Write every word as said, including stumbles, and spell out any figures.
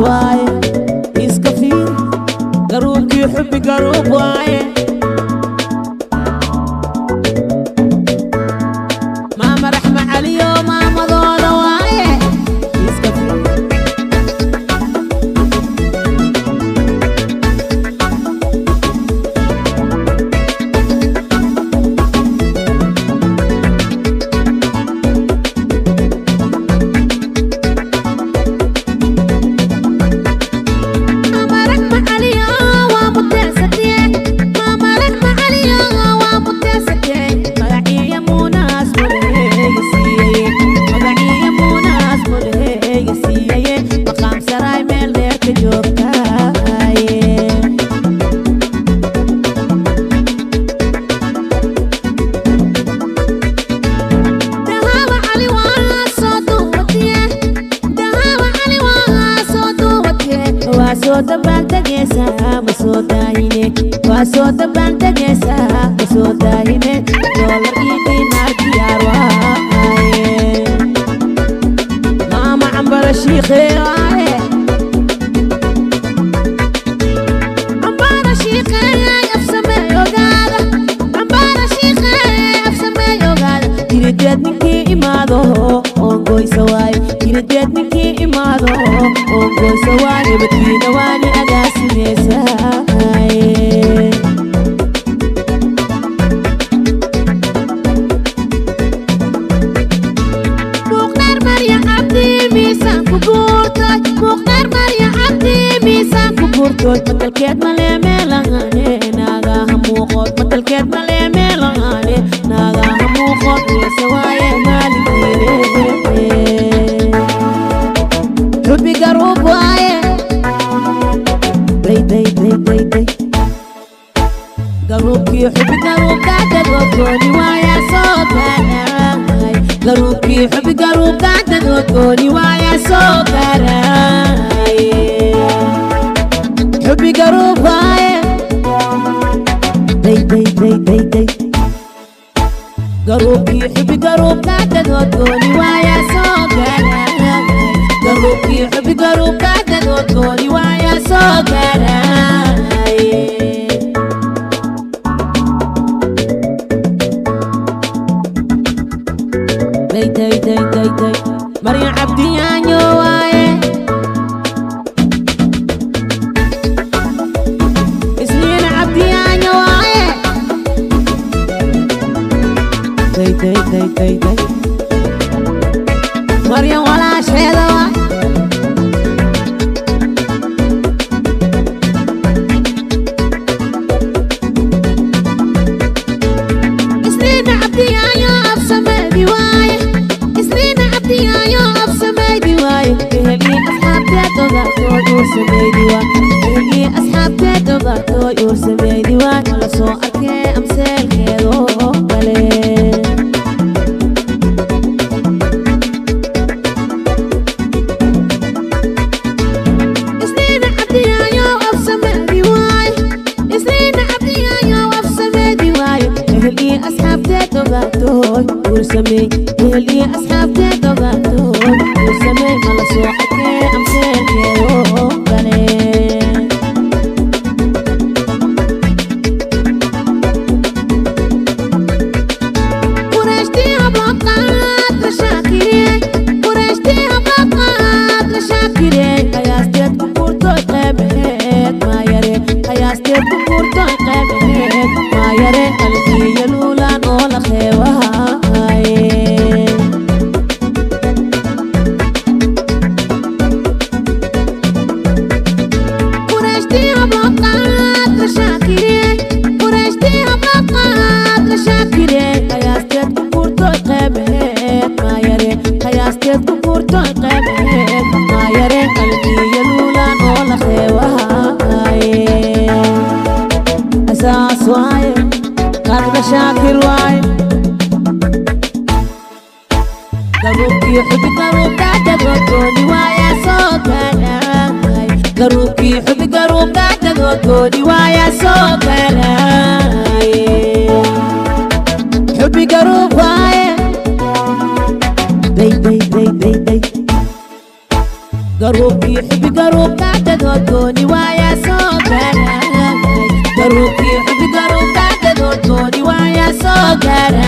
واي يسكفي قروبك يحب قروب واي ماما رحمة علي وماما ضولة واي يسكفي Wasota bantagesa, wasota hine. Wasota bantagesa, wasota hine. Dollar ini narkiarwa. Mama ambara shikhe aye. Ambara shikhe afsame yogada. Ambara shikhe afsame yogada. Iridet niki imado, ongoy sawai. Iridet niki imado, ongoy sawai. Betina wani agasi nesa. Mukhtar Maria Abdi misa kuburtoy. Mukhtar Maria Abdi misa kuburtoy. Matalket male melangane naga hamukot. Matalket male melangane naga hamukot. Sawaye maligire. Rubi garubu aye. Day day day day day. Garuki hubi garuka dadokoni waya sokara. Garuki hubi garuka dadokoni waya sokara. Hubi garuka day day day day day. Garuki hubi garuka dadokoni waya sokara. Garuki hubi garuka dadokoni waya sokara. Day day day day day. Maria Abdi anyo wae. Isnina Abdi anyo wae. Day day day day day. Maria wala sheda wa. Isnina Abdi anyo afsame diwaye. Isnina Abdi anyo afsame diwaye. Ehli ashab teto gato yursame diwa. Ehli ashab teto gato yursame diwa. Wala so arke amsel kedo kale. Ursamay, ehli ashab teto gato. Ursamay, mala so ake amsel kedo kale. Qurashti abaqat rashakire. Qurashti abaqat rashakire. Hayastet kukurto qebet mayare. Hayastet kukurto qebet mayare. Qalbi yalulan ola khewa. شاكر واي قروبي يحب قروب قاعدة تقولي وايا سوكرا. قروبي يحب قروب قاعدة تقولي وايا سوكرا. حبي قروب واي. Day day day day day. قروبي حبي قروب قاعدة ودوني ويا سوكر قروبي حبي قروب قاعدة ودوني ويا سوكر